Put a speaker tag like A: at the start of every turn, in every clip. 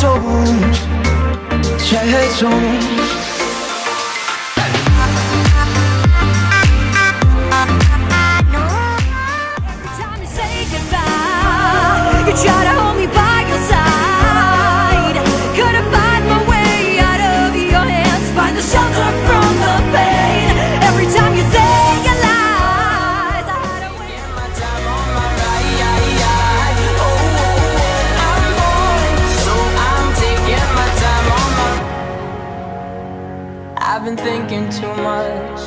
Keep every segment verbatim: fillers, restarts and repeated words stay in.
A: songs, sad songs.
B: Every time you say goodbye, you try to hold me by your side. Couldn't find my way out of your hands, find the shelter from the pain. Every time you say your lies, I had to wait my time on my ride. Oh, I'm boring, so I'm taking my time on my. I've been thinking too much.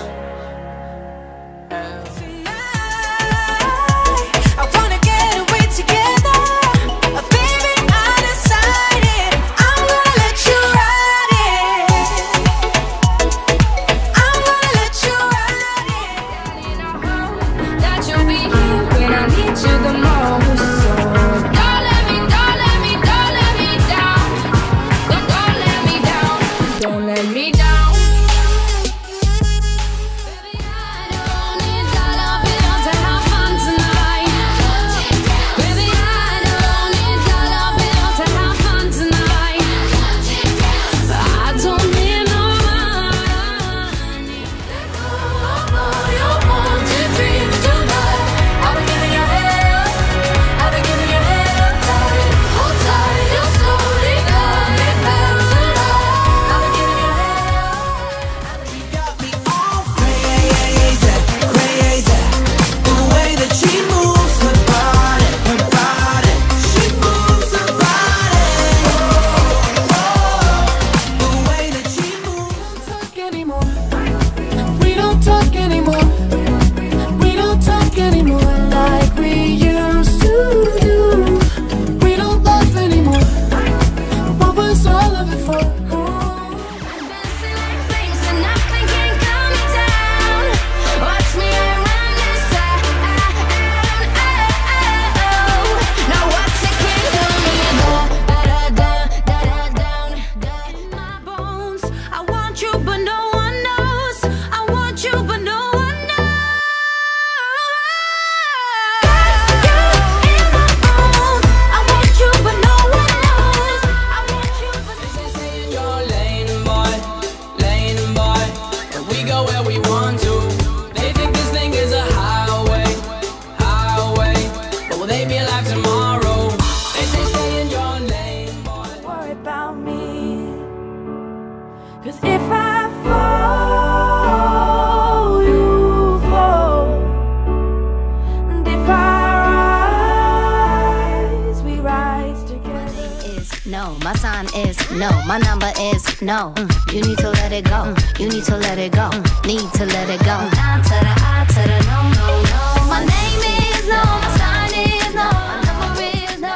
C: No, my sign is no, my number is no. Mm. You need to let it go, mm. You need to let it go, mm. Need to let it go. Down to the I to the no, no, no. My name is no, my sign is no, my number is no.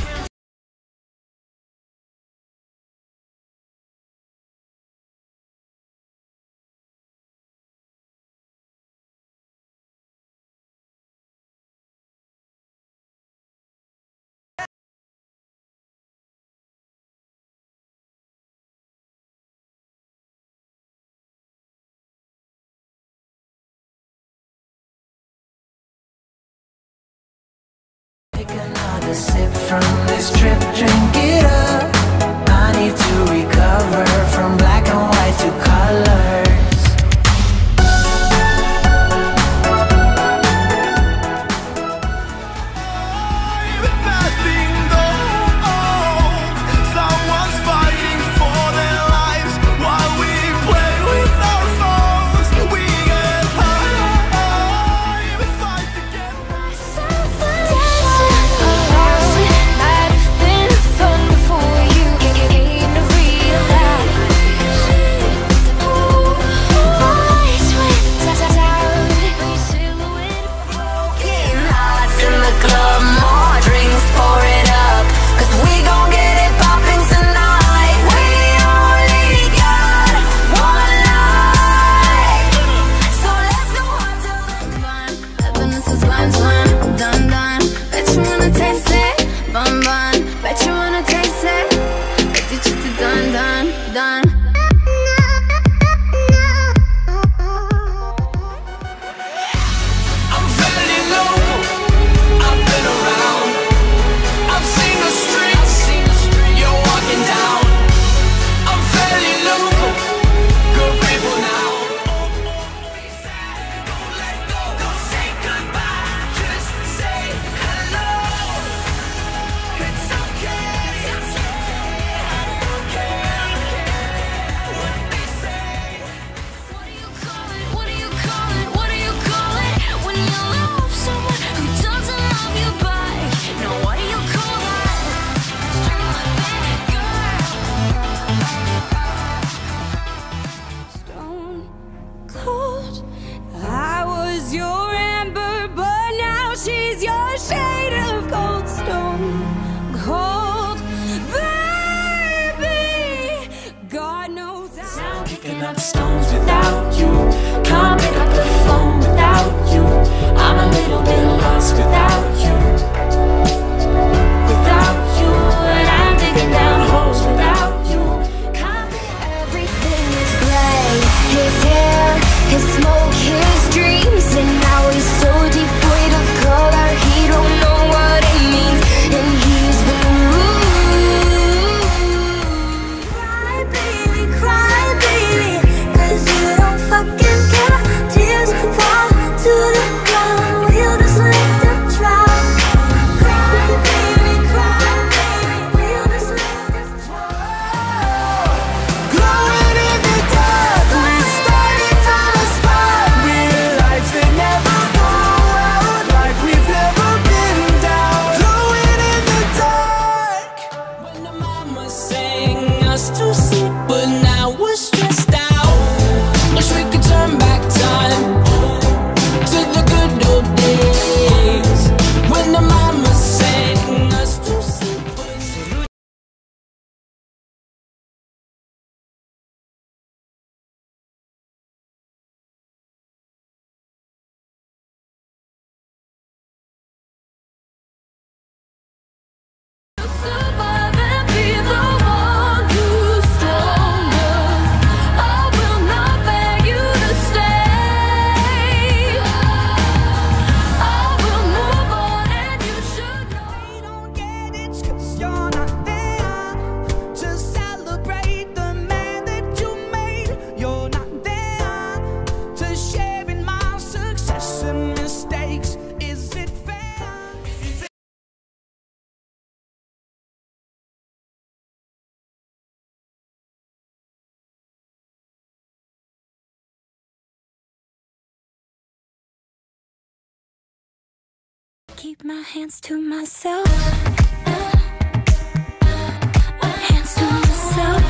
A: Take another sip from this trip, drink it up. I need to recover from black and white to colors. Someone's fighting for their lives while we play with our phones. We get high, we fight together.
B: I've been the sun before.
D: picking up stones without you. Can't pick up the phone without you. I'm a little bit lost without you. Without you, and I'm digging down holes without you. Can't
B: Everything is gray. His hair, his smoke, his dreams, and now he's so devoid of color. He don't know what it means, and he's blue. Cry, baby, cry, baby, 'cause you don't fucking care. Tears fall to the ground. We'll just let them drown. Cry, baby, cry, baby, we'll just let them drown.
A: Glowing in the dark, we started from the start. We're lights that never go out, like we've never been down. Glowing in the dark.
D: When the mama sang us to sleep, but now we're stressed out. Wish we could turn back time to the good old days. When the mama sang us to sleep, but
B: Survive and be the one who's stronger. I will not beg you to stay. I will move on, and you should know.
A: We don't get it 'cause you're not there to celebrate the man that you made. You're not there to share in my success and mistakes. Is it fair?
B: Keep my hands to myself. Hands to myself.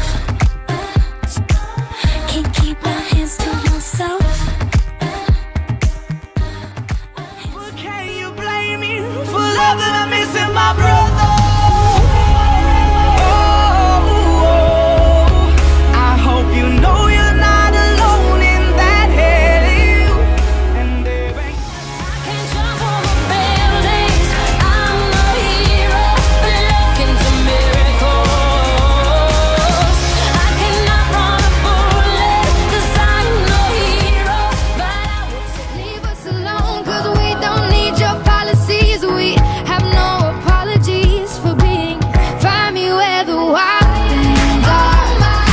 B: Can't keep my hands to myself.
A: But can you blame me for love that I'm missing my brother? Oh, I hope you know you're not alone in that hell. And there ain't
B: Can't jump over buildings. I'm a hero, but love can do miracles. I cannot run a bullet 'cause I'm no hero, but I would say leave us alone 'cause we don't need your policies. We have no apologies for being. Find me where the wild things are.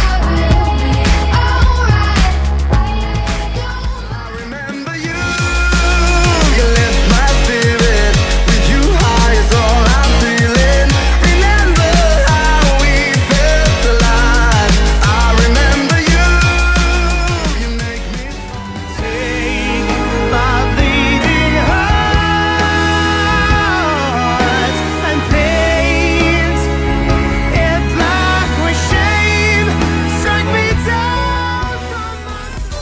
B: Alright.
A: I remember you. You left my spirit with you high is all I'm feeling. Remember how we felt alive. I remember you. You make me take my bleeding heart and paint it black with shame. Strike me down from my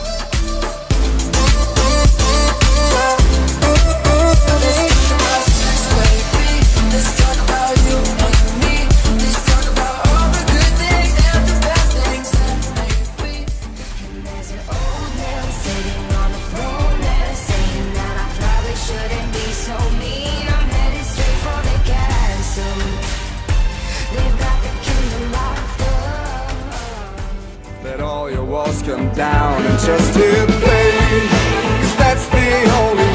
D: let's talk about you and me. Let's talk about all the good things and the bad things that maybe.
B: There's an old man sitting on the throne there, saying that I probably shouldn't be so mean. I'm headed straight for the castle. They've got the kingdom locked up.
A: Let all your walls come down and just hit play, 'cause that's the only